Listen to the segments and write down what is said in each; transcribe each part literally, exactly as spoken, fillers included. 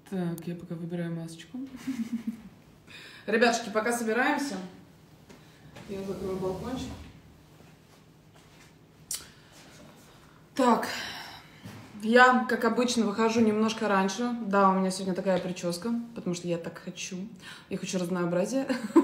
Так, я пока выбираю масочку. Ребятушки, пока собираемся, я закрою балкончик. Так, я, как обычно, выхожу немножко раньше. Да, у меня сегодня такая прическа, потому что я так хочу. Я хочу разнообразия.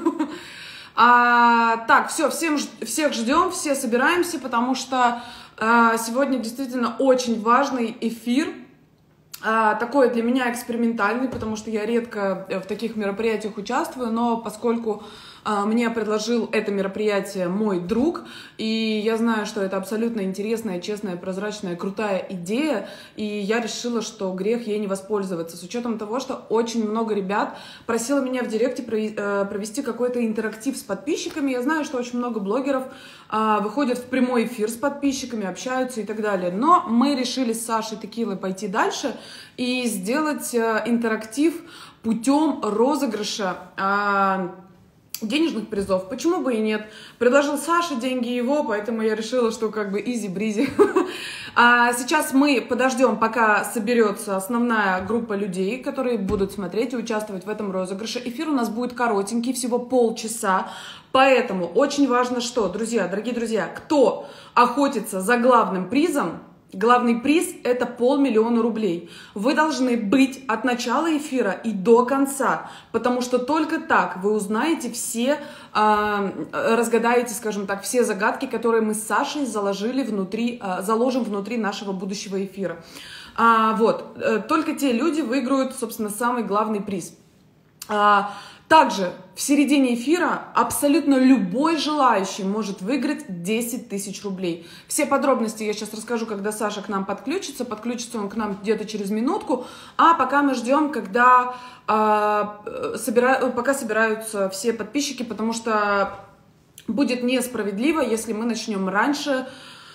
А, так, все, всем, всех ждем, все собираемся, потому что а, сегодня действительно очень важный эфир. А, такой для меня экспериментальный, потому что я редко в таких мероприятиях участвую, но поскольку а, мне предложил это мероприятие мой друг, и я знаю, что это абсолютно интересная, честная, прозрачная, крутая идея, и я решила, что грех ей не воспользоваться, с учетом того, что очень много ребят просило меня в директе провести какой-то интерактив с подписчиками. Я знаю, что очень много блогеров а, выходят в прямой эфир с подписчиками, общаются и так далее, но мы решили с Сашей Текилой пойти дальше и сделать а, интерактив путем розыгрыша а, денежных призов. Почему бы и нет? Предложил Саша, деньги его, поэтому я решила, что как бы изи-бризи. А сейчас мы подождем, пока соберется основная группа людей, которые будут смотреть и участвовать в этом розыгрыше. Эфир у нас будет коротенький, всего полчаса. Поэтому очень важно, что, друзья, дорогие друзья, кто охотится за главным призом, главный приз – это полмиллиона рублей. Вы должны быть от начала эфира и до конца, потому что только так вы узнаете все, э, разгадаете, скажем так, все загадки, которые мы с Сашей заложили внутри, э, заложим внутри нашего будущего эфира. А, вот, э, только те люди выиграют, собственно, самый главный приз. А, также в середине эфира абсолютно любой желающий может выиграть десять тысяч рублей. Все подробности я сейчас расскажу, когда Саша к нам подключится. Подключится он к нам где-то через минутку. А пока мы ждем, когда, э, собира... пока собираются все подписчики, потому что будет несправедливо, если мы начнем раньше,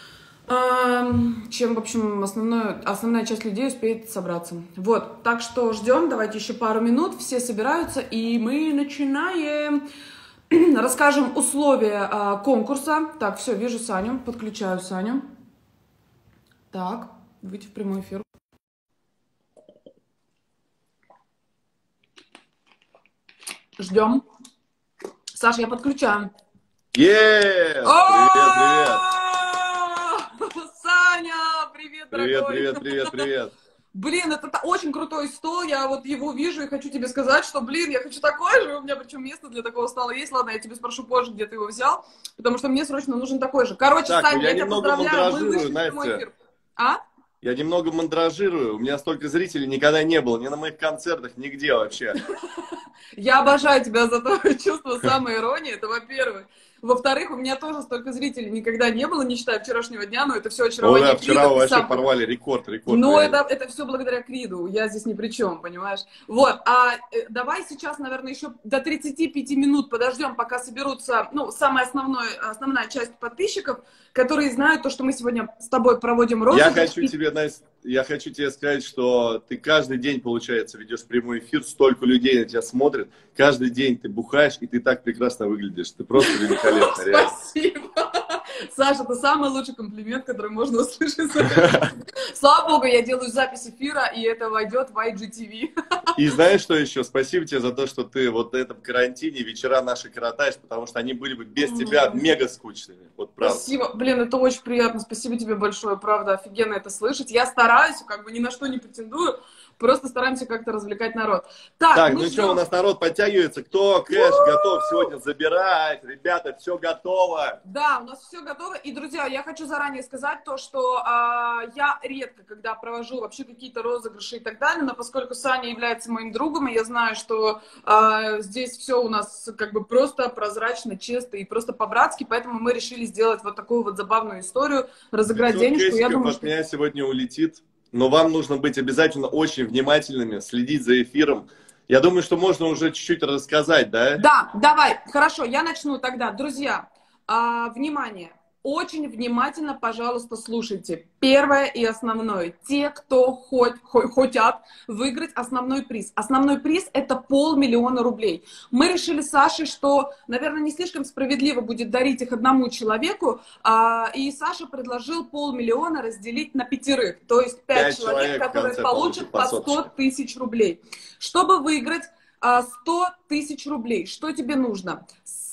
чем, в общем, основное, основная часть людей успеет собраться. Вот, так что ждем, давайте еще пару минут, все собираются, и мы начинаем. Расскажем условия а, конкурса. Так, все, вижу Саню, подключаю Саню. Так, выйти в прямой эфир. Ждем. Саша, я подключаю. Yes! Привет, привет! Саня, привет, привет, дорогой. Привет, привет, привет. Блин, это очень крутой стол, я вот его вижу и хочу тебе сказать, что, блин, я хочу такой же, у меня причем место для такого стола есть. Ладно, я тебе спрошу позже, где ты его взял, потому что мне срочно нужен такой же. Короче, так, Саня, я, я тебя поздравляю, мы вышли Настя. в прямой эфир. А? Я немного мандражирую, у меня столько зрителей никогда не было, ни на моих концертах, нигде вообще. Я обожаю тебя за твое чувство самоиронии, это во-первых. Во-вторых, у меня тоже столько зрителей никогда не было, не считая вчерашнего дня, но это все очарование. О, да, вчера вы вообще сам... порвали рекорд, рекорд. Но это, это все благодаря Криду, я здесь ни при чем, понимаешь? Вот, а э, давай сейчас, наверное, еще до тридцати пяти минут подождем, пока соберутся, ну, самая основная, основная часть подписчиков, которые знают то, что мы сегодня с тобой проводим розыгрыш. Я хочу тебе, Настя, я хочу тебе сказать, что ты каждый день, получается, ведешь прямой эфир, столько людей на тебя смотрят, каждый день ты бухаешь, и ты так прекрасно выглядишь, ты просто великолепна. Спасибо. Саша, это самый лучший комплимент, который можно услышать. Слава богу, я делаю запись эфира, и это войдет в ай джи ти ви. И знаешь, что еще? Спасибо тебе за то, что ты вот на этом карантине вечера наши коротаешь, потому что они были бы без тебя мега скучными. Вот правда. Спасибо. Блин, это очень приятно. Спасибо тебе большое. Правда, офигенно это слышать. Я стараюсь, как бы ни на что не претендую. Просто стараемся как-то развлекать народ. Так, так ну ждем. что, у нас народ подтягивается. Кто кэш готов сегодня забирать? Ребята, все готово. Да, у нас все готово. И, друзья, я хочу заранее сказать то, что э, я редко, когда провожу вообще какие-то розыгрыши и так далее, но поскольку Саня является моим другом, и я знаю, что э, здесь все у нас как бы просто прозрачно, честно и просто по-братски, поэтому мы решили сделать вот такую вот забавную историю, разыграть денежку. Я думаю, от что... меня сегодня улетит. Но вам нужно быть обязательно очень внимательными, следить за эфиром. Я думаю, что можно уже чуть-чуть рассказать, да? Да, давай, хорошо, я начну тогда. Друзья, э, внимание, очень внимательно, пожалуйста, слушайте. Первое и основное. Те, кто хоть, хоть, хотят выиграть основной приз. Основной приз – это полмиллиона рублей. Мы решили с Сашей, что, наверное, не слишком справедливо будет дарить их одному человеку. А, и Саша предложил полмиллиона разделить на пятерых. То есть пять человек, человек, которые получат по сто тысяч рублей. Чтобы выиграть а, сто тысяч рублей, что тебе нужно?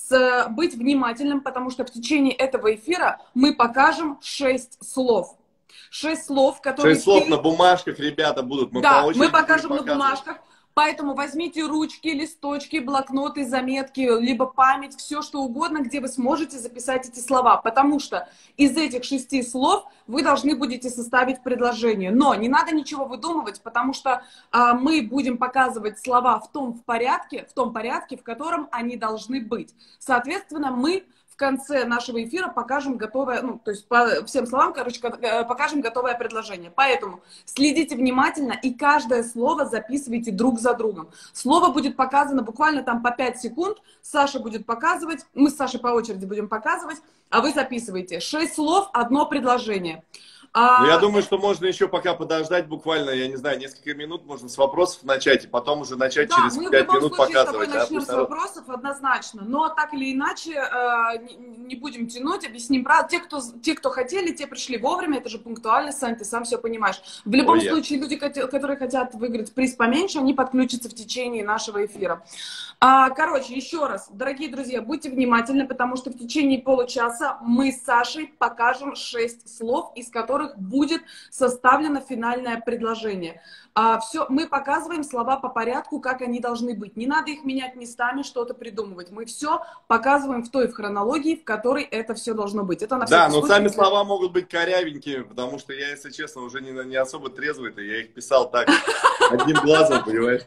Быть внимательным, потому что в течение этого эфира мы покажем шесть слов. Шесть слов, которые... Шесть слов ты... на бумажках, ребята, будут. Мы да, мы покажем на бумажках. Поэтому возьмите ручки, листочки, блокноты, заметки, либо память, все что угодно, где вы сможете записать эти слова. Потому что из этих шести слов вы должны будете составить предложение. Но не надо ничего выдумывать, потому что а, мы будем показывать слова в том в порядке, в том порядке, в котором они должны быть. Соответственно, мы в конце нашего эфира покажем готовое, ну, то есть по всем словам, короче, покажем готовое предложение. Поэтому следите внимательно и каждое слово записывайте друг за другом. Слово будет показано буквально там по пять секунд. Саша будет показывать, мы с Сашей по очереди будем показывать, а вы записываете. Шесть слов, одно предложение. А... Я думаю, что можно еще пока подождать буквально, я не знаю, несколько минут, можно с вопросов начать, и потом уже начать да, через пять минут показывать. Да, мы в любом случае с тобой начнем с вопросов, однозначно. Но так или иначе, э, не, не будем тянуть, объясним правду. Те кто, те, кто хотели, те пришли вовремя, это же пунктуальность, Сань, ты сам все понимаешь. В любом Ой, случае, я. люди, которые хотят выиграть приз поменьше, они подключатся в течение нашего эфира. А, короче, еще раз, дорогие друзья, будьте внимательны, потому что в течение получаса мы с Сашей покажем шесть слов, из которых будет составлено финальное предложение. А, все, мы показываем слова по порядку, как они должны быть. Не надо их менять местами, что-то придумывать. Мы все показываем в той в хронологии, в которой это все должно быть. Это на да, но сами слова могут быть корявенькими, потому что я, если честно, уже не, не особо трезвый-то. Я их писал так, одним глазом, понимаешь?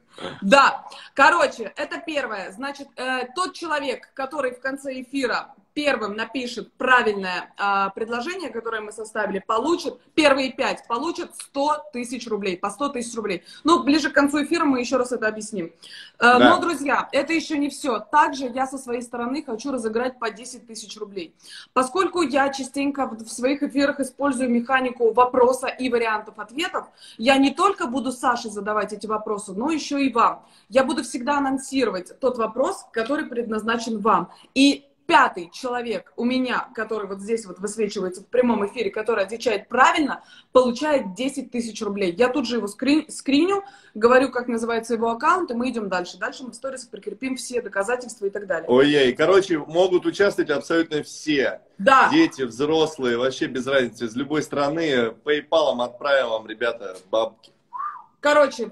Да, короче, это первое. Значит, э, тот человек, который в конце эфира первым напишет правильное э, предложение, которое мы составили, получит, первые пять получат сто тысяч рублей, по сто тысяч рублей. Ну, ближе к концу эфира мы еще раз это объясним. Э, да. Но, друзья, это еще не все. Также я со своей стороны хочу разыграть по десять тысяч рублей. Поскольку я частенько в своих эфирах использую механику вопроса и вариантов ответов, я не только буду Саше задавать эти вопросы, но еще и вам. Я буду всегда анонсировать тот вопрос, который предназначен вам. И пятый человек у меня, который вот здесь вот высвечивается в прямом эфире, который отвечает правильно, получает десять тысяч рублей. Я тут же его скрин, скриню, говорю, как называется его аккаунт, и мы идем дальше. Дальше мы в сторис прикрепим все доказательства и так далее. Ой-ей, короче, могут участвовать абсолютно все. Да. Дети, взрослые, вообще без разницы. Из любой страны PayPal отправим вам, ребята, бабки. Короче,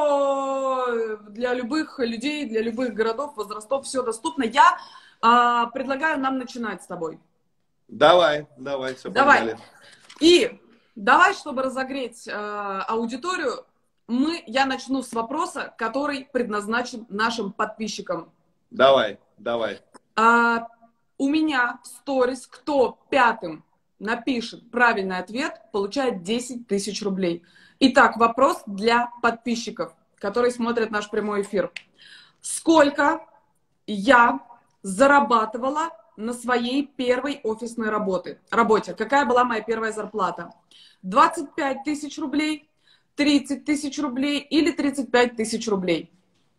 все для любых людей, для любых городов, возрастов, все доступно. Я а, предлагаю нам начинать с тобой. Давай, давай, все, давай. Погнали. И давай, чтобы разогреть э, аудиторию, мы, я начну с вопроса, который предназначен нашим подписчикам. Давай, давай. А, у меня в сторис, кто пятым напишет правильный ответ, получает десять тысяч рублей. Итак, вопрос для подписчиков, которые смотрят наш прямой эфир. Сколько я зарабатывала на своей первой офисной работе? работе? Какая была моя первая зарплата? двадцать пять тысяч рублей, тридцать тысяч рублей или тридцать пять тысяч рублей?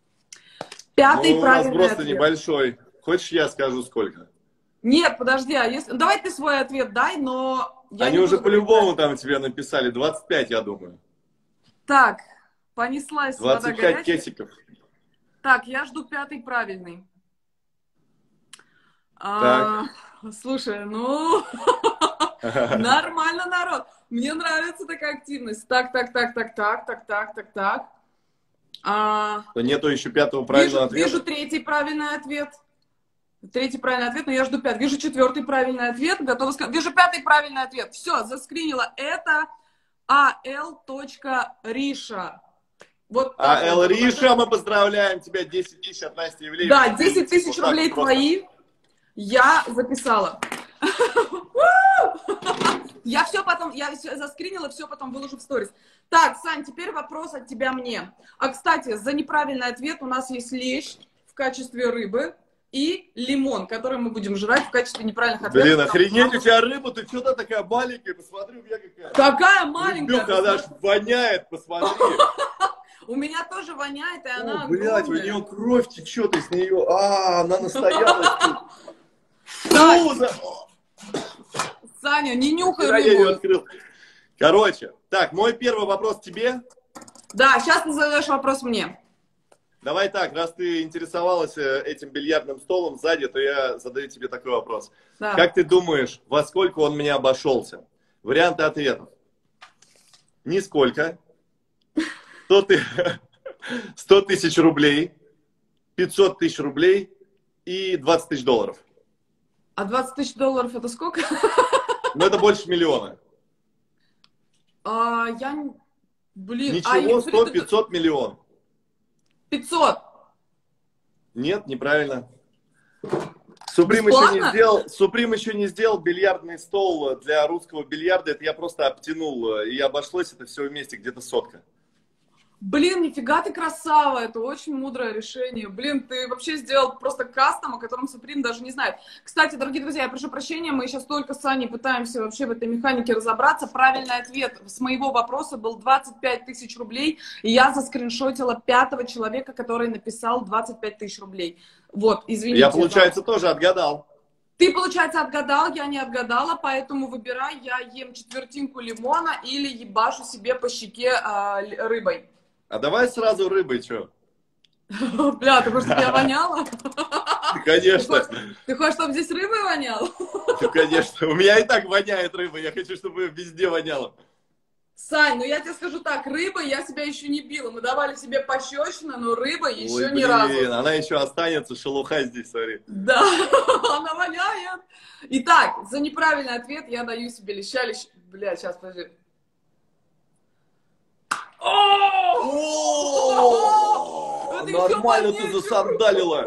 Пятый ну, правильный у нас просто ответ. Небольшой. Хочешь, я скажу сколько? Нет, подожди, а если... давай ты свой ответ дай, но... Я Они уже по-любому там тебе написали двадцать пять, я думаю. Так, понеслась вода горячая. двадцать пять кетиков. Так, я жду пятый правильный. А, слушай, ну, нормально, народ. Мне нравится такая активность. Так, так, так, так, так, так, так, так, так. А, нету еще пятого правильного вижу, ответа. Вижу третий правильный ответ. Третий правильный ответ, но я жду пятый. Вижу четвертый правильный ответ. Готова сказать. Вижу пятый правильный ответ. Все, заскринила. Это ал.риша. Вот АЛ Риша, мы поздравляем тебя. десять тысяч от Насти Ивлеевой. Да, десять тысяч рублей твои. Я записала. Я все потом, я заскринила, все потом выложу в сторис. Так, Сань, теперь вопрос от тебя мне. А, кстати, за неправильный ответ у нас есть лещ в качестве рыбы. и лимон, который мы будем жрать в качестве неправильных ответов. Блин, охренеть, у тебя рыба, ты что-то такая маленькая, посмотри, у меня какая. Какая маленькая? Рыбёха, она ж воняет, посмотри. У меня тоже воняет, и она О, блядь, у огромная. нее кровь течет из нее. А, она настоялась. Фу, за- Саня, не нюхай Я ее рыбу. открыл. Короче, так, мой первый вопрос тебе. Да, сейчас ты задаешь вопрос мне. Давай так, раз ты интересовалась э, этим бильярдным столом сзади, то я задаю тебе такой вопрос. Да. Как ты думаешь, во сколько он мне обошелся? Варианты ответов. Нисколько. сто тысяч рублей, пятьсот тысяч рублей и двадцать тысяч долларов. А двадцать тысяч долларов это сколько? Но это больше миллиона. А, я... не- Блин, Ничего, а, сто блин, пятьсот миллион. пятьсот. Нет, неправильно. Суприм еще не Бесплатно? сделал, Суприм еще не сделал бильярдный стол для русского бильярда. Это я просто обтянул. И обошлось это все вместе где-то сотка. Блин, нифига ты красава, это очень мудрое решение. Блин, ты вообще сделал просто кастом, о котором Supreme даже не знает. Кстати, дорогие друзья, я прошу прощения, мы сейчас только с Саней пытаемся вообще в этой механике разобраться. Правильный ответ с моего вопроса был двадцать пять тысяч рублей, и я заскриншотила пятого человека, который написал двадцать пять тысяч рублей. Вот, извините. Я, получается, тоже отгадал. Ты, получается, отгадал, я не отгадала, поэтому выбирай, я ем четвертинку лимона или ебашу себе по щеке э, рыбой. А давай сразу рыбой, что? Бля, ты хочешь, чтобы я воняла? Конечно. Ты хочешь, чтобы здесь рыбой воняло? Ну, конечно. У меня и так воняет рыба. Я хочу, чтобы везде воняло. Сань, ну я тебе скажу так, рыбой я себя еще не била. Мы давали себе пощечину, но рыбой еще Ой, ни блин, разу. она еще останется, шелуха здесь, смотри. Да, она воняет. Итак, за неправильный ответ я даю себе леща-лещ... Бля, сейчас, подожди. О, Это еще нормально больнее, ты чем- засандалила.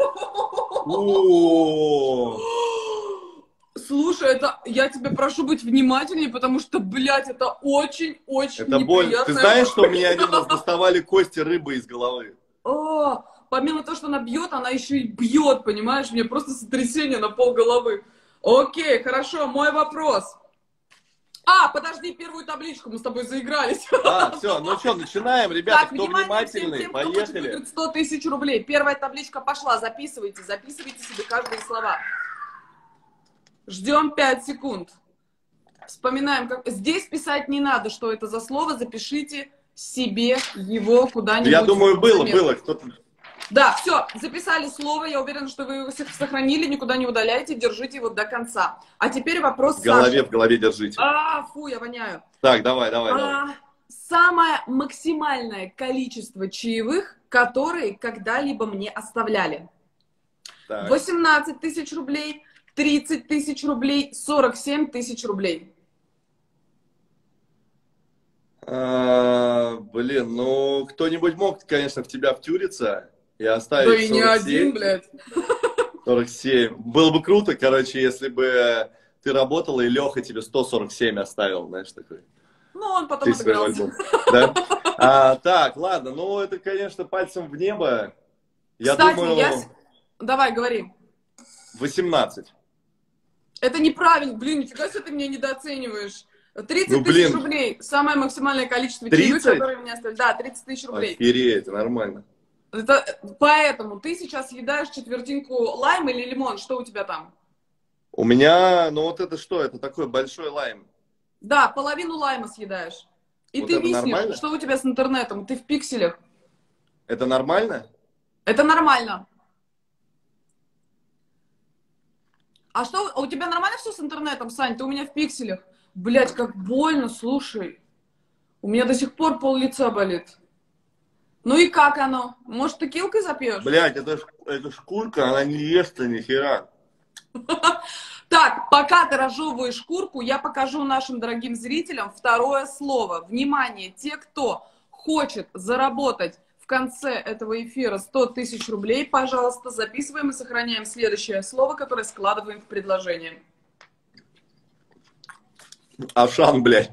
О, Слушай, это я тебя прошу быть внимательнее, потому что, блядь, это очень-очень это боль. неприятная Ты знаешь, что у боль. меня один раз доставали кости рыбы из головы? О, помимо того, что она бьет, она еще и бьет, понимаешь? Мне просто сотрясение на пол головы. Окей, хорошо, мой вопрос. А, подожди, первую табличку мы с тобой заигрались. А, все, ну что, начинаем, ребята, Так, кто внимание всем внимательный, тем, кто хочет поехали. выиграть сто тысяч рублей. Первая табличка пошла, записывайте, записывайте себе каждые слова. Ждем пять секунд. Вспоминаем, как... Здесь писать не надо, что это за слово, запишите себе его куда-нибудь. Я думаю, было, заметно. было. Кто-то... Да, все, записали слово, я уверена, что вы его всех сохранили, никуда не удаляйте, держите его до конца. А теперь вопрос В голове, Саши. в голове держите. А, фу, я воняю. Так, давай, давай, давай. А, самое максимальное количество чаевых, которые когда-либо мне оставляли. Так. восемнадцать тысяч рублей, тридцать тысяч рублей, сорок семь тысяч рублей. А, блин, ну, кто-нибудь мог, конечно, в тебя втюриться и Да оставить и не сорок семь, один, блядь. сорок семь. Было бы круто, короче, если бы ты работала, и Леха тебе сто сорок семь оставил, знаешь, такой. Ну, он потом Ты свой отыгрался. альбом. Да? А, так, ладно, ну, это, конечно, пальцем в небо. Я Кстати, думаю, я... с- Давай, говори. восемнадцать. Это неправильно. Блин, нифига себе ты меня недооцениваешь. тридцать Ну, тысяч блин. рублей. Самое максимальное количество чаевых, тридцать? которые меня оставили. Да, тридцать тысяч рублей. Охереть, нормально. Это... Поэтому ты сейчас съедаешь четвертинку лайм или лимон. Что у тебя там? У меня, ну, вот это что? Это такой большой лайм. Да, половину лайма съедаешь. И Вот ты это виснешь. нормально? Что у тебя с интернетом? Ты в пикселях. Это нормально? Это нормально. А что, а у тебя нормально все с интернетом, Сань? Ты у меня в пикселях. Блять, как больно, слушай. У меня до сих пор пол лица болит. Ну и как оно? Может, ты килкой запьешь? Блядь, это, ж- это шкурка, она не ест-то ни хера. Так, пока ты разжевываешь шкурку, я покажу нашим дорогим зрителям второе слово. Внимание, те, кто хочет заработать в конце этого эфира сто тысяч рублей, пожалуйста, записываем и сохраняем следующее слово, которое складываем в предложение. Ашан, блядь.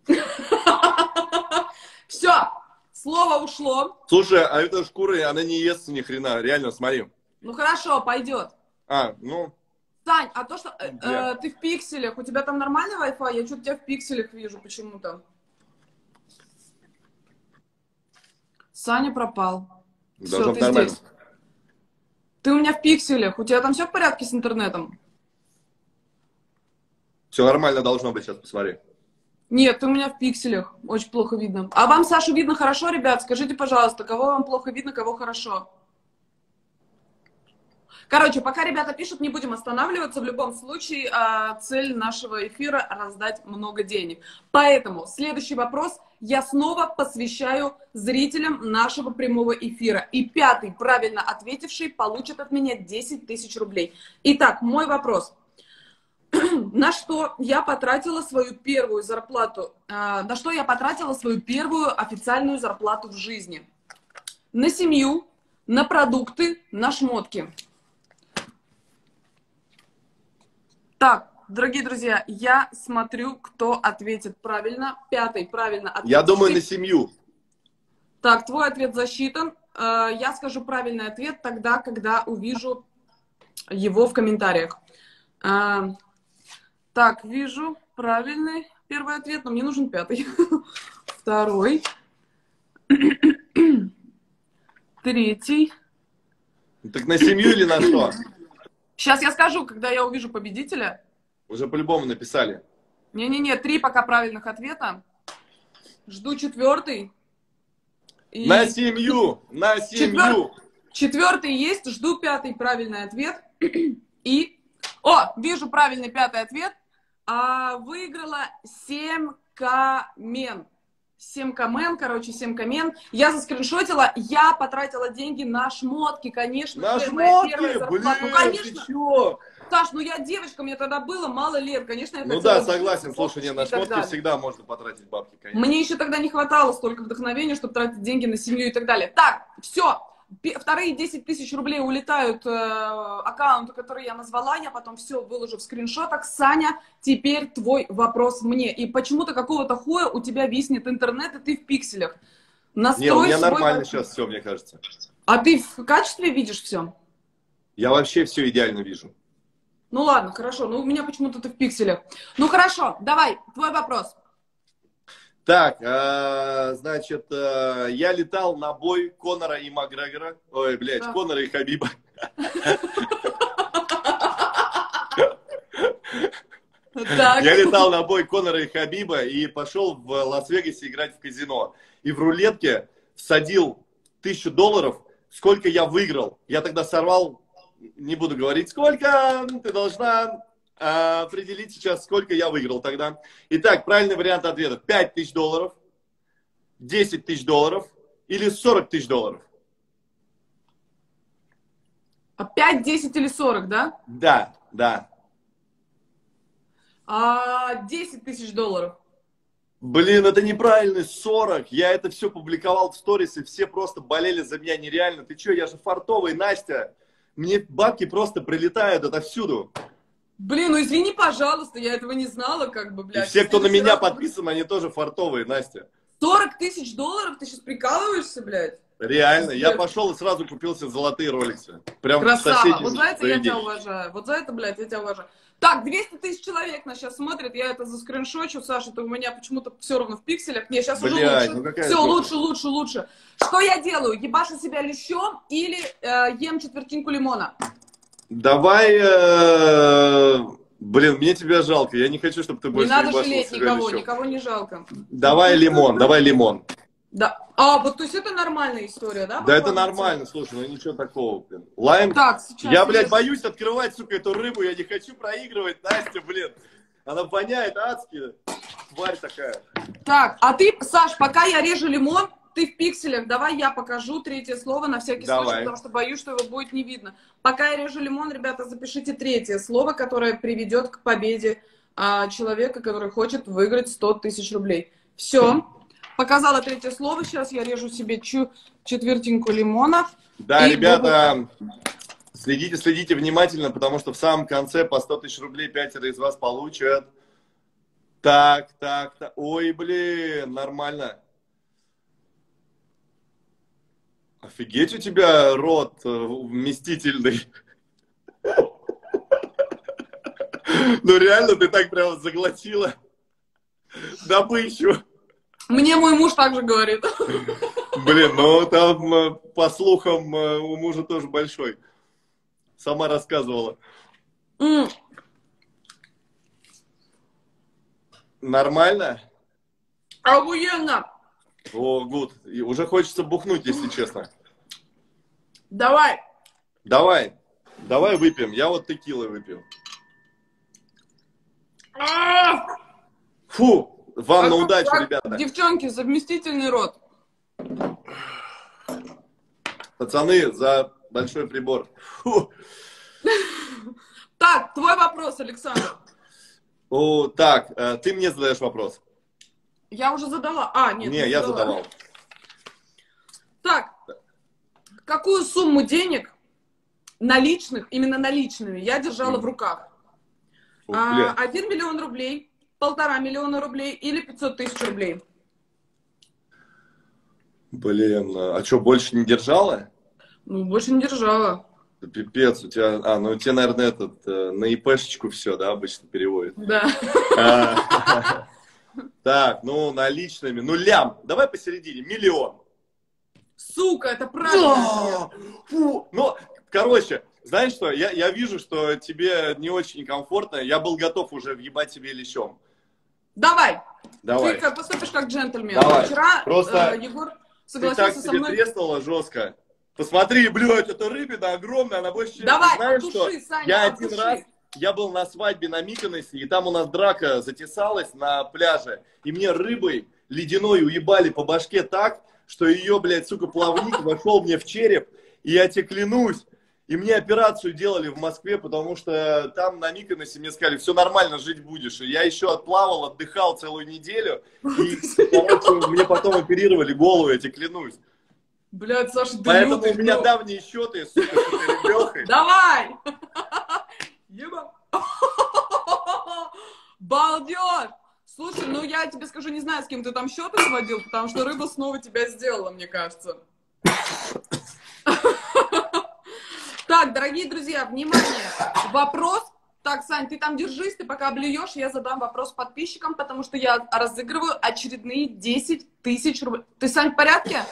Все, слово ушло. Слушай, а эта шкура, она не естся ни хрена. Реально, смотри. Ну хорошо, пойдет. А, ну... Сань, а то, что э, Где? э, ты в пикселях, у тебя там нормальный Wi-Fi? Я что-то тебя в пикселях вижу почему-то. Саня пропал. Все, Должно быть ты нормально. здесь. Ты у меня в пикселях. У тебя там все в порядке с интернетом? Все нормально должно быть, сейчас посмотри. Нет, ты у меня в пикселях. Очень плохо видно. А вам Сашу видно хорошо, ребят? Скажите, пожалуйста, кого вам плохо видно, кого хорошо? Короче, пока ребята пишут, не будем останавливаться. В любом случае, цель нашего эфира — раздать много денег. Поэтому следующий вопрос я снова посвящаю зрителям нашего прямого эфира. И пятый правильно ответивший получит от меня десять тысяч рублей. Итак, мой вопрос. На что я потратила свою первую зарплату? На что я потратила свою первую официальную зарплату в жизни? На семью, на продукты, на шмотки. Так, дорогие друзья, я смотрю, кто ответит правильно. Пятый правильно ответит. Я думаю, на семью. Так, твой ответ засчитан. Я скажу правильный ответ тогда, когда увижу его в комментариях. Так, вижу правильный первый ответ, но мне нужен пятый. Второй. Третий. Так на семью или на что? Сейчас я скажу, когда я увижу победителя. Уже по-любому написали. Не-не-не, три пока правильных ответа. Жду четвертый. И... На семью! На семью! Четвер... Четвертый есть, жду пятый правильный ответ. И... О, вижу правильный пятый ответ. А, выиграла семь камен. семь камен, короче, семь камен. Я заскриншотила, я потратила деньги на шмотки, конечно. На шмотки? Блин, Ну, конечно. ты чё? Саш, ну я девочка, мне тогда было мало лет, конечно, я Ну хотела да, согласен, жить, слушай, не, на и так шмотки далее. всегда можно потратить бабки, конечно. Мне еще тогда не хватало столько вдохновения, чтобы тратить деньги на семью и так далее. Так, все. Вторые десять тысяч рублей улетают э, аккаунту, который я назвала. Я потом все выложу в скриншотах. Саня, теперь твой вопрос мне. И почему-то какого-то хуя у тебя виснет интернет, и ты в пикселях. Настрой Не, у меня свой... нормально сейчас все, мне кажется. А ты в качестве видишь все? Я вообще все идеально вижу. Ну ладно, хорошо. Ну у меня почему-то ты в пикселях. Ну хорошо, давай, твой вопрос. Так, э, значит, э, я летал на бой Конора и Макгрегора. Ой, блядь, да. Конора и Хабиба. Я летал на бой Конора и Хабиба и пошел в Лас-Вегасе играть в казино. И в рулетке всадил тысячу долларов. Сколько я выиграл? Я тогда сорвал, не буду говорить, сколько ты должна... определить сейчас, сколько я выиграл тогда. Итак, правильный вариант ответа. пять тысяч долларов, десять тысяч долларов или сорок тысяч долларов. А пять, десять или сорок, да? Да, да. А десять тысяч долларов. Блин, это неправильно, сорок. Я это все публиковал в сторис, и все просто болели за меня нереально. Ты что, я же фартовый, Настя. Мне бабки просто прилетают отовсюду. Блин, ну извини, пожалуйста, я этого не знала, как бы, блядь. И все, кто на меня подписан, они тоже фартовые, Настя. сорок тысяч долларов? Ты сейчас прикалываешься, блядь? Реально, я пошел и сразу купил себе золотые роликсы. Прям красава, вот за это я тебя уважаю. Вот за это, блядь, я тебя уважаю. Так, двести тысяч человек нас сейчас смотрит, я это заскриншочу, Саша, это у меня почему-то все равно в пикселях. Не, сейчас уже лучше. Ну все, лучше, лучше, лучше. Что я делаю? Ебашу себя лещом или э, ем четвертинку лимона? Давай, э, блин, мне тебя жалко, я не хочу, чтобы ты больше не надо жалеть никого, лещом. Никого не жалко. Давай лимон, давай лимон. Да. А, вот, то есть это нормальная история, да? Да, это нормально, слушай, ну ничего такого, блин. Лайм, так, сейчас я, блядь, боюсь открывать, сука, эту рыбу, я не хочу проигрывать, Настя, блин. Она воняет адски, тварь такая. Так, а ты, Саш, пока я режу лимон, ты в пикселях, давай я покажу третье слово на всякий давай. случай, потому что боюсь, что его будет не видно. Пока я режу лимон, ребята, запишите третье слово, которое приведет к победе а, человека, который хочет выиграть сто тысяч рублей. Все. Показала третье слово. Сейчас я режу себе чу четвертинку лимона. Да, ребята, буду... следите, следите внимательно, потому что в самом конце по сто тысяч рублей пятеро из вас получат. Так, так, так. Ой, блин, нормально. Офигеть, у тебя рот вместительный. Ну реально, ты так прямо заглотила добычу. Мне мой муж также говорит. Блин, ну там, по слухам, у мужа тоже большой. Сама рассказывала. Mm. Нормально? Охуенно! О, гуд. Уже хочется бухнуть, если честно. Давай. Давай. Давай выпьем. Я вот текилой выпью. А! Фу. Вам А на тут удачу, так, ребята. Девчонки, совместительный род. Пацаны, за большой прибор. Фу. Так, твой вопрос, Александр. О, так, ты мне задаешь вопрос. Я уже задала. А, нет. Не, не я задала. задавал. Так, какую сумму денег наличных, именно наличными, я держала в руках? О, А, один миллион рублей, полтора миллиона рублей или пятьсот тысяч рублей? Блин, а что, больше не держала? Ну, больше не держала. Пипец, у тебя, а, ну у тебя, наверное, этот, на ИПшечку все, да, обычно переводит. Да. А, так, ну, наличными, ну, лям, давай посередине, миллион. Сука, это правильно. Фу, ну, короче, знаешь что, я, я вижу, что тебе не очень комфортно, я был готов уже въебать тебе лещом. Давай. Давай. Ты как, поступишь как джентльмен. Давай. Вчера Просто э, Егор ты согласился так со тебе мной. треснула жестко. Посмотри, блядь, это рыбина огромная, она больше, чем Давай, знаешь, от души, что Саня, я от один души. раз, я был на свадьбе на Миконосе, и там у нас драка затесалась на пляже, и мне рыбой ледяной уебали по башке так, что ее, блядь, сука, плавник вошел мне в череп, и я тебе клянусь, и мне операцию делали в Москве, потому что там на Миконосе мне сказали, все нормально, жить будешь. И я еще отплавал, отдыхал целую неделю, и, короче, мне потом оперировали голову, я тебе клянусь. Блядь, Саша, ты Поэтому лютый, у меня кто? давние счеты, сука, с этой ребехой. Давай! Еба. Балдеж! Слушай, ну я тебе скажу, не знаю, с кем ты там счеты сводил, потому что рыба снова тебя сделала, мне кажется. Так, дорогие друзья, внимание! Вопрос. Так, Сань, ты там держись, ты пока блюешь, я задам вопрос подписчикам, потому что я разыгрываю очередные десять тысяч рублей. Ты, Сань, в порядке?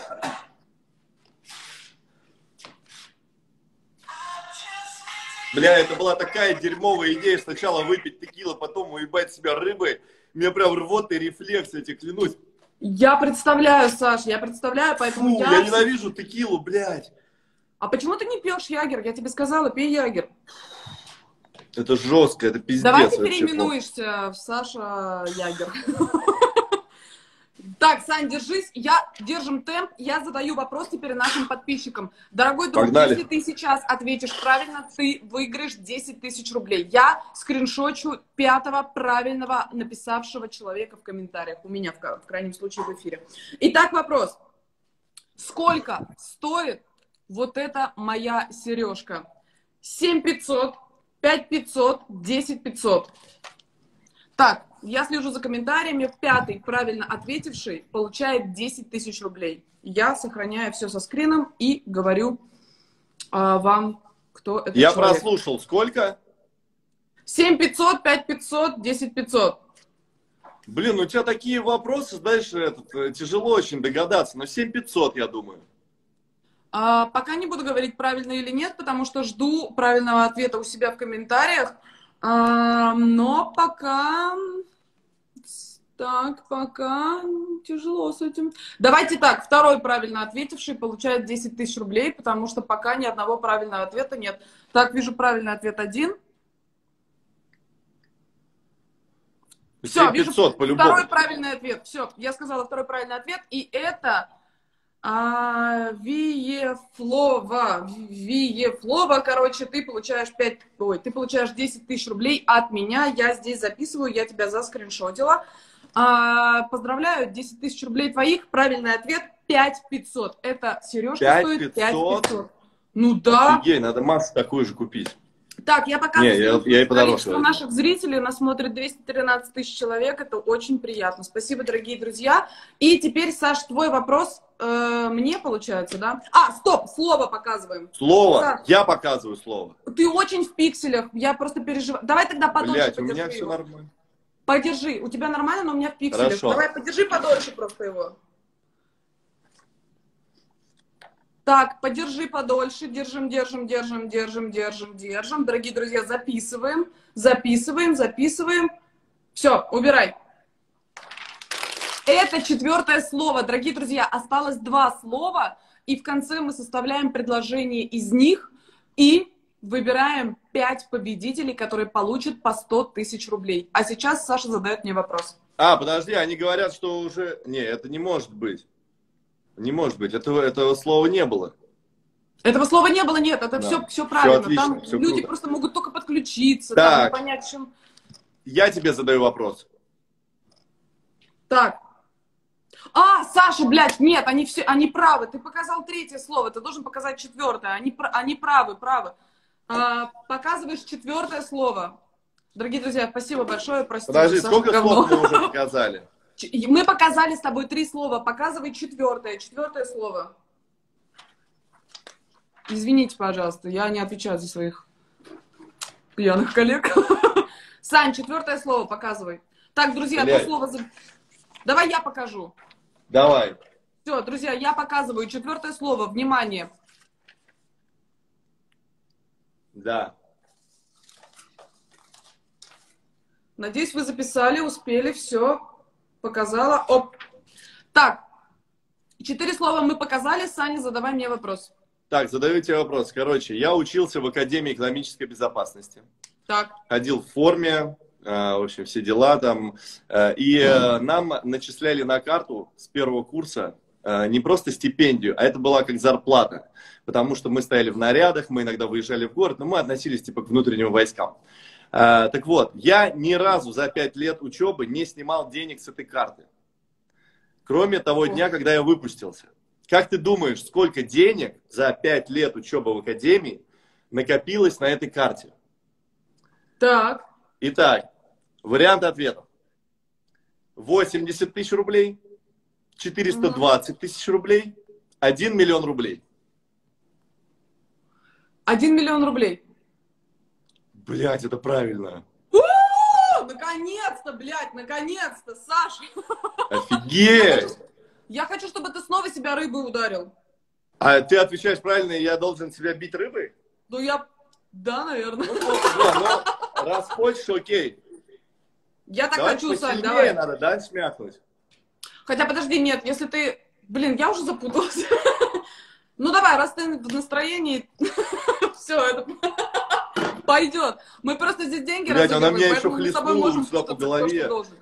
Бля, это была такая дерьмовая идея, сначала выпить текилу, потом уебать себя рыбой. Мне прям рвотный рефлекс, я тебе клянусь. Я представляю, Саш, я представляю, поэтому Фу, я... я ненавижу текилу, блядь. А почему ты не пьешь ягер? Я тебе сказала, пей ягер. Это жестко, это пиздец. Давай ты вообще. переименуешься в Саша Ягер. Так, Сань, держись. Я держим темп. Я задаю вопрос теперь нашим подписчикам. Дорогой друг, Погнали. если ты сейчас ответишь правильно, ты выиграешь десять тысяч рублей. Я скриншочу пятого правильного написавшего человека в комментариях. У меня, в, в крайнем случае, в эфире. Итак, вопрос. Сколько стоит вот эта моя сережка? семь пятьсот, пять пятьсот, десять пятьсот. Так, я слежу за комментариями. Пятый правильно ответивший получает десять тысяч рублей. Я сохраняю все со скрином и говорю а, вам, кто это Я человек. прослушал. Сколько? семь пятьсот, пять пятьсот, десять пятьсот. Блин, у тебя такие вопросы, знаешь, этот, тяжело очень догадаться. Но семь пятьсот, я думаю. А, пока не буду говорить, правильно или нет, потому что жду правильного ответа у себя в комментариях. А, но пока... Так, пока тяжело с этим. Давайте так, второй правильно ответивший получает десять тысяч рублей, потому что пока ни одного правильного ответа нет. Так, вижу правильный ответ один. Все, вижу по-любому. второй правильный ответ. Все, я сказала второй правильный ответ. И это а, Виефлова. Виефлова, короче, ты получаешь пять, ой, ты получаешь десять тысяч рублей от меня. Я здесь записываю, я тебя заскриншотила. А, поздравляю, десять тысяч рублей твоих. Правильный ответ пять пятьсот. Это сережка стоит пять пятьсот. Ну да. Офигеть, надо массу такую же купить. Так, я пока... Не, я, я и количество подороже. наших зрителей, нас смотрит двести тринадцать тысяч человек. Это очень приятно. Спасибо, дорогие друзья. И теперь, Саш, твой вопрос э, мне, получается, да? А, стоп, слово показываем. Слово? Да. Я показываю слово. Ты очень в пикселях, я просто переживаю. Давай тогда подольше Блядь, подержи у меня его. все нормально. Подержи, у тебя нормально, но у меня в пикселях. Хорошо. Давай, подержи подольше просто его. Так, подержи подольше, держим, держим, держим, держим, держим, держим. Дорогие друзья, записываем, записываем, записываем. Все, убирай. Это четвертое слово. Дорогие друзья, осталось два слова, и в конце мы составляем предложение из них и выбираем пять победителей, которые получат по сто тысяч рублей. А сейчас Саша задает мне вопрос. А, подожди, они говорят, что уже... Не, это не может быть. Не может быть, этого, этого слова не было. Этого слова не было, нет, это Да. все, все правильно. Все отлично, Там все люди круто. просто могут только подключиться, Так. там, понять, чем... Я тебе задаю вопрос. Так. А, Саша, блядь, нет, они все, они правы. Ты показал третье слово, ты должен показать четвертое. Они, они правы, правы. А, показываешь четвертое слово. Дорогие друзья, спасибо большое, простите. Подожди, Саша, сколько говно. слов мы уже показали? Мы показали с тобой три слова. Показывай четвертое. Четвертое слово. Извините, пожалуйста, я не отвечаю за своих пьяных коллег. Сань, четвертое слово показывай. Так, друзья, Блядь. то слово... за- Давай я покажу. Давай. Все, друзья, я показываю четвертое слово. Внимание. Да. Надеюсь, вы записали, успели, все. Показала. Оп. Так. Четыре слова мы показали. Саня, задавай мне вопрос. Так, задаю тебе вопрос. Короче, я учился в Академии экономической безопасности. Так. Ходил в форме, э, в общем, все дела там. Э, и э, нам начисляли на карту с первого курса э, не просто стипендию, а это была как зарплата. Потому что мы стояли в нарядах, мы иногда выезжали в город, но мы относились типа к внутренним войскам. Э, так вот, я ни разу за пять лет учебы не снимал денег с этой карты. Кроме того дня, когда я выпустился. Как ты думаешь, сколько денег за пять лет учебы в академии накопилось на этой карте? Так. Итак, варианты ответов. восемьдесят тысяч рублей, четыреста двадцать тысяч рублей, один миллион рублей. Один миллион рублей. Блять, это правильно. О, наконец-то, блядь, наконец-то, Саша. Офигеть! Я хочу, чтобы ты снова себя рыбой ударил. А ты отвечаешь правильно, и я должен себя бить рыбой? Ну, я... Да, наверное. Ну, ну, раз хочешь, окей. Я так Давай хочу, Сань, посильнее давай. надо, да, шмякнуть? Хотя, подожди, нет, если ты... Блин, я уже запуталась. Ну, давай, раз ты в настроении, все, это пойдет. Мы просто здесь деньги Блядь, она разыгрываем, меня еще поэтому мы с тобой хлестнула можем сюда по путаться, кто голове. что должен.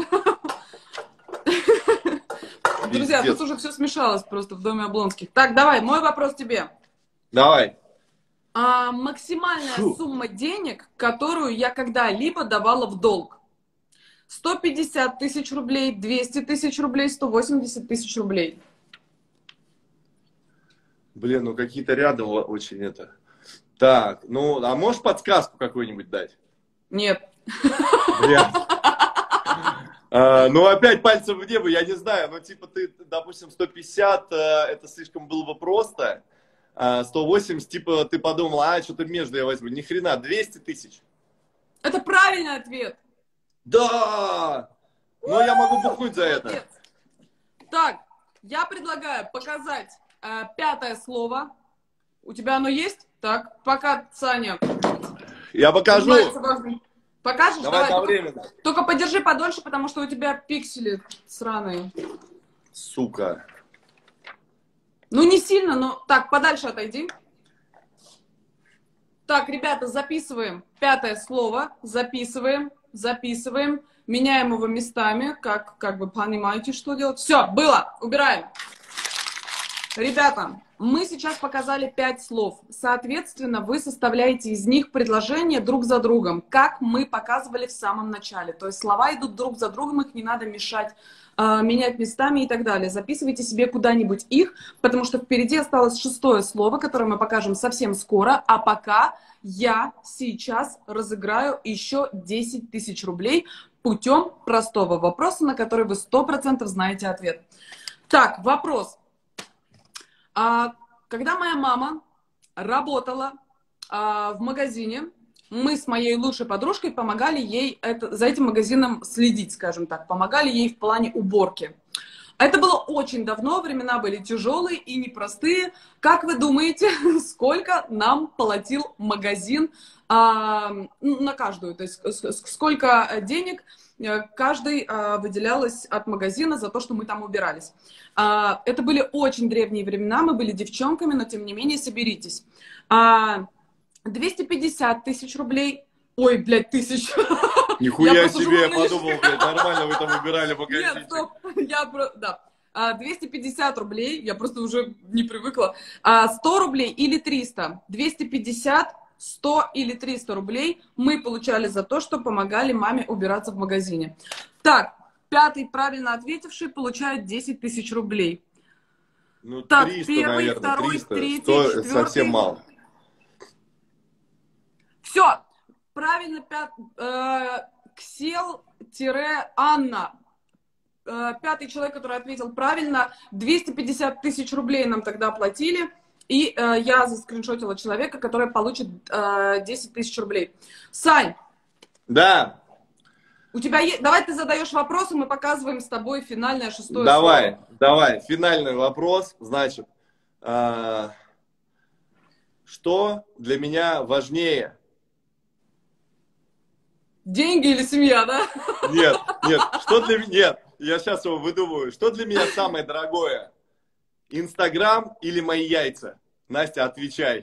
Друзья, Пиздец. тут уже все смешалось просто в доме Облонских. Так, давай, мой вопрос тебе. Давай. А, максимальная Фу. сумма денег, которую я когда-либо давала в долг. сто пятьдесят тысяч рублей, двести тысяч рублей, сто восемьдесят тысяч рублей. Блин, ну какие-то рядом очень это. Так, ну, а можешь подсказку какую-нибудь дать? Нет. Блядь. А, ну, опять пальцем в небо, я не знаю. Ну, типа, ты, допустим, сто пятьдесят, а, это слишком было бы просто. А сто восемьдесят, типа, ты подумал, а, что-то между я возьму. Ни хрена, двести тысяч. Это правильный ответ. Да! Но я могу бухнуть за это. Молодец. Так, я предлагаю показать э, пятое слово. У тебя оно есть? Так, пока, Саня. Я покажу. занимается важным. Покажешь? Давай Давай. одновременно. Только, только подержи подольше, потому что у тебя пиксели сраные. Сука. Ну, не сильно, но... Так, подальше отойди. Так, ребята, записываем пятое слово. Записываем, записываем. Меняем его местами. Как, как вы понимаете, что делать. Все, было. Убираем. Ребята, мы сейчас показали пять слов. Соответственно, вы составляете из них предложения друг за другом, как мы показывали в самом начале. То есть слова идут друг за другом, их не надо мешать, э, менять местами и так далее. Записывайте себе куда-нибудь их, потому что впереди осталось шестое слово, которое мы покажем совсем скоро. А пока я сейчас разыграю еще десять тысяч рублей путем простого вопроса, на который вы сто процентов знаете ответ. Так, вопрос. А, когда моя мама работала а, в магазине, мы с моей лучшей подружкой помогали ей это, за этим магазином следить, скажем так, помогали ей в плане уборки. Это было очень давно, времена были тяжелые и непростые. Как вы думаете, сколько нам платил магазин а, на каждую? То есть сколько денег каждый а, выделялось от магазина за то, что мы там убирались? А, это были очень древние времена, мы были девчонками, но тем не менее соберитесь. А, двести пятьдесят тысяч рублей. Ой, блядь, тысяч. Нихуя себе, я подумал, блядь, нормально вы там убирали магазин. Нет, стоп, я про... Да. двести пятьдесят рублей, я просто уже не привыкла. сто рублей или триста. двести пятьдесят, сто или триста рублей мы получали за то, что помогали маме убираться в магазине. Так, пятый правильно ответивший получает десять тысяч рублей. Ну, так, триста, первый, наверное, второй, триста, третий, сто, четвертый. совсем мало. Все, правильно, пят... э, Ксел-Анна. Э, пятый человек, который ответил правильно, двести пятьдесят тысяч рублей нам тогда платили. И э, я заскриншотила человека, который получит э, десять тысяч рублей. Сань. Да. У тебя есть... Давай ты задаешь вопросы, мы показываем с тобой финальное шестое давай, слово. Давай, финальный вопрос. Значит, э, что для меня важнее? Деньги или семья, да? Нет, нет, что для меня... Нет, я сейчас его выдумываю. Что для меня самое дорогое? Инстаграм или мои яйца? Настя, отвечай.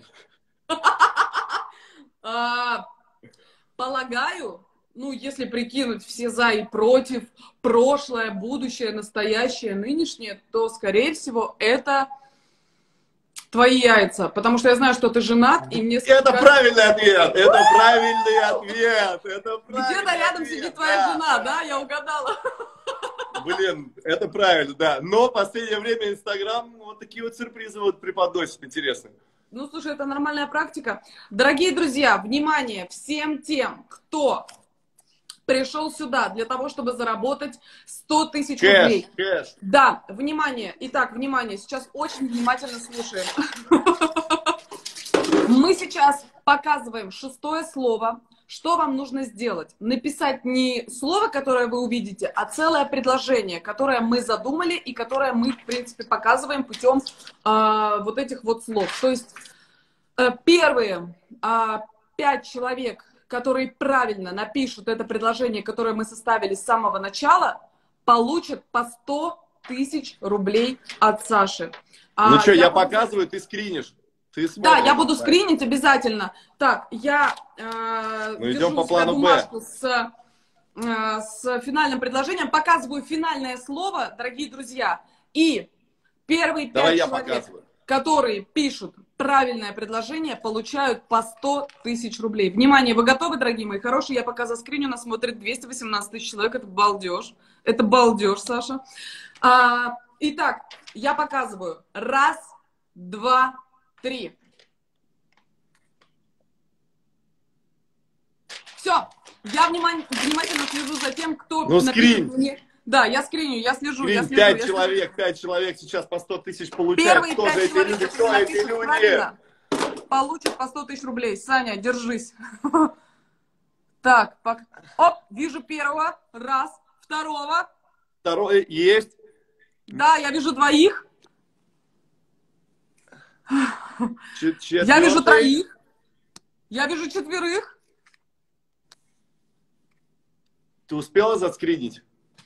А, полагаю, ну, если прикинуть все за и против, прошлое, будущее, настоящее, нынешнее, то, скорее всего, это твои яйца. Потому что я знаю, что ты женат, и мне... Это кажется... правильный ответ! Это правильный ответ! Это Где-то рядом ответ. Сидит твоя да. жена, да? Я угадала. Блин, это правильно, да. Но в последнее время Инстаграм вот такие вот сюрпризы вот преподносит, интересно. Ну, слушай, это нормальная практика. Дорогие друзья, внимание всем тем, кто пришел сюда для того, чтобы заработать сто тысяч рублей. Кэш. Да, внимание. Итак, внимание, сейчас очень внимательно слушаем. Мы сейчас показываем шестое слово. Что вам нужно сделать? Написать не слово, которое вы увидите, а целое предложение, которое мы задумали и которое мы, в принципе, показываем путем э, вот этих вот слов. То есть э, первые э, пять человек, которые правильно напишут это предложение, которое мы составили с самого начала, получат по сто тысяч рублей от Саши. Ну а, что, я, я буду... показываю, ты скринишь. Ты да, я буду скринить обязательно. Так, я э, ну, держу по плану бумажку с, э, с финальным предложением, показываю финальное слово, дорогие друзья. И первые пять человек, которые пишут правильное предложение, получают по сто тысяч рублей. Внимание, вы готовы, дорогие мои хорошие? Я пока заскриню, нас смотрит двести восемнадцать тысяч человек. Это балдеж. Это балдеж, Саша. А, итак, я показываю. Раз, два, три. Все. Я внимание, внимательно слежу за тем, кто ну, напишет мне. Да, я скриню, я слежу. Скрин, я слежу пять я человек, слежу. пять человек сейчас по сто тысяч получают. Первые Кто же эти человек, люди? Кто эти люди? Получат по сто тысяч рублей. Саня, держись. Так, оп, вижу первого. Раз. Второго. Второй есть. Да, я вижу двоих. Четвертый. Я вижу троих. Я вижу четверых. Ты успела заскринить?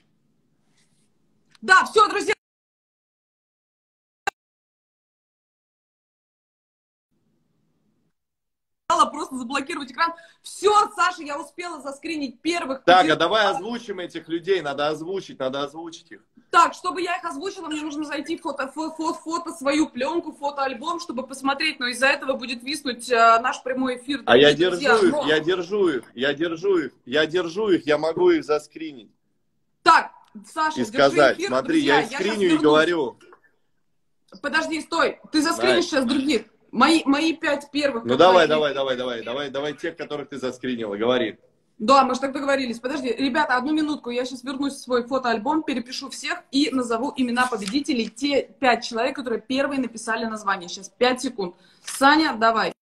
Да, все, друзья. Просто заблокировать экран. Все, Саша, я успела заскринить первых. Так, а давай озвучим этих людей. Надо озвучить, надо озвучить их. Так, чтобы я их озвучила, мне нужно зайти в фото, фото, фото свою пленку, фотоальбом, чтобы посмотреть. Но из-за этого будет виснуть а, наш прямой эфир. А я держу друзья, их, но... я держу их, я держу их, я держу их, я могу их заскринить. Так, Саша, и сказать, эфир, смотри, друзья, я их скриню и говорю. Подожди, стой, ты заскринишь сейчас других. Мои, мои пять первых. Ну давай, давай, давай, давай, давай, давай тех, которых ты заскринила, говори. Да, мы же так договорились. Подожди, ребята, одну минутку. Я сейчас вернусь в свой фотоальбом, перепишу всех и назову имена победителей. Те пять человек, которые первые написали название. Сейчас пять секунд. Саня, давай.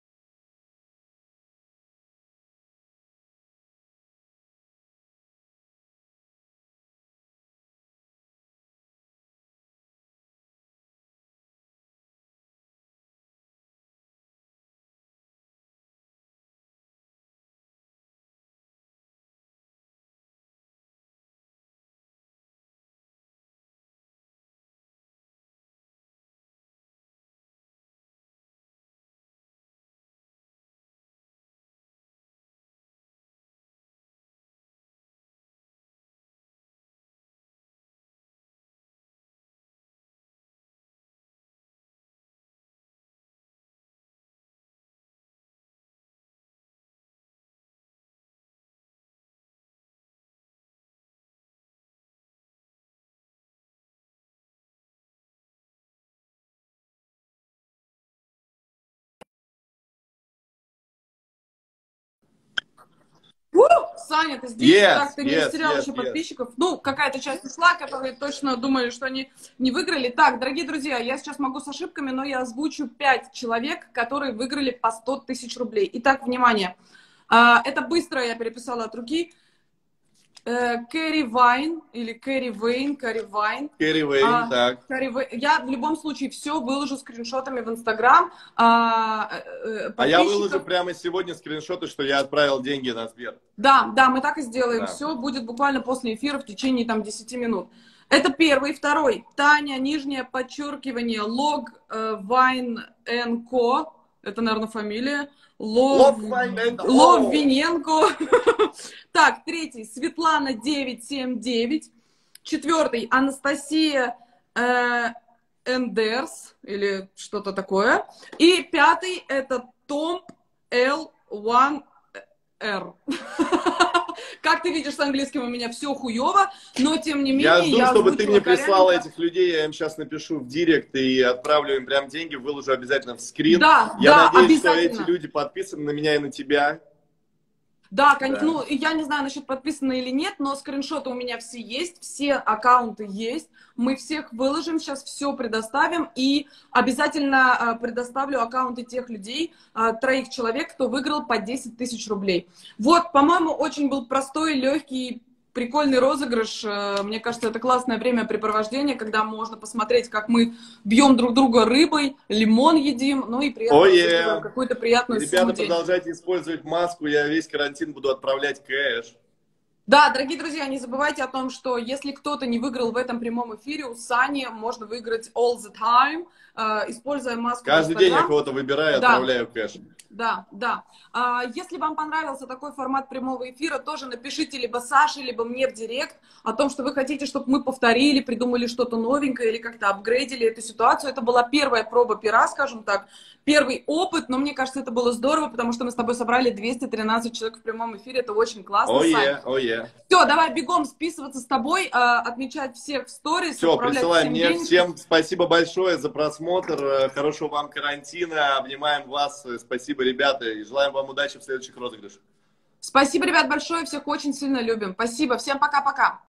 У, Саня, ты здесь? Yes, Так, ты не yes, растерял yes, еще yes. подписчиков. Ну, какая-то часть ушла, которые точно думали, что они не выиграли. Так, дорогие друзья, я сейчас могу с ошибками, но я озвучу пять человек, которые выиграли по сто тысяч рублей. Итак, внимание. Это быстро я переписала от руки. Кэрри Вайн или Кэрри Вейн, Кэрри Вайн. Кэрри Вейн, а, так. Кэрри Вейн. Я в любом случае все выложу скриншотами в Инстаграм. А, а я выложу прямо сегодня скриншоты, что я отправил деньги на Сбер. Да, да, мы так и сделаем. Да. Все будет буквально после эфира в течение там десяти минут. Это первый. Второй. Таня, нижнее подчеркивание, лог э, Вайн энд Ко. Это, наверное, фамилия. Лов, Лов Виненко. Так, третий. Светлана девятьсот семьдесят девять. Четвертый. Анастасия э, Эндерс. Или что-то такое. И пятый. Это Том Эл один Эр. Как ты видишь, с английским у меня все хуево, но тем не менее... Я жду, я чтобы ты мне прислала корректно. этих людей, я им сейчас напишу в директ и отправлю им прям деньги, выложу обязательно в скрин. Да, я да, надеюсь, что эти люди подписаны на меня и на тебя. Да, да, ну, я не знаю насчет подписаны или нет, но скриншоты у меня все есть, все аккаунты есть. Мы всех выложим, сейчас все предоставим. И обязательно предоставлю аккаунты тех людей, троих человек, кто выиграл по десять тысяч рублей. Вот, по-моему, очень был простой, легкий, прикольный розыгрыш. Мне кажется, это классное времяпрепровождение, когда можно посмотреть, как мы бьем друг друга рыбой, лимон едим, ну и при этом oh, yeah. какую-то приятную Ребята, сумму денег. Продолжайте использовать маску, я весь карантин буду отправлять кэш. Да, дорогие друзья, не забывайте о том, что если кто-то не выиграл в этом прямом эфире, у Сани можно выиграть all the time, э, используя маску. Каждый день я кого-то выбираю, да. Отправляю кэш. Да, да. А, если вам понравился такой формат прямого эфира, тоже напишите либо Саше, либо мне в директ о том, что вы хотите, чтобы мы повторили, придумали что-то новенькое или как-то апгрейдили эту ситуацию. Это была первая проба пера, скажем так, первый опыт, но мне кажется, это было здорово, потому что мы с тобой собрали двести тринадцать человек в прямом эфире, это очень классно. Oh yeah, oh yeah. Все, давай бегом списываться с тобой, отмечать всех в сторис. Все, присылай мне. Денег. Всем спасибо большое за просмотр, хорошего вам карантина, обнимаем вас, спасибо, ребята, и желаем вам удачи в следующих розыгрышах. Спасибо, ребят, большое, всех очень сильно любим. Спасибо, всем пока-пока.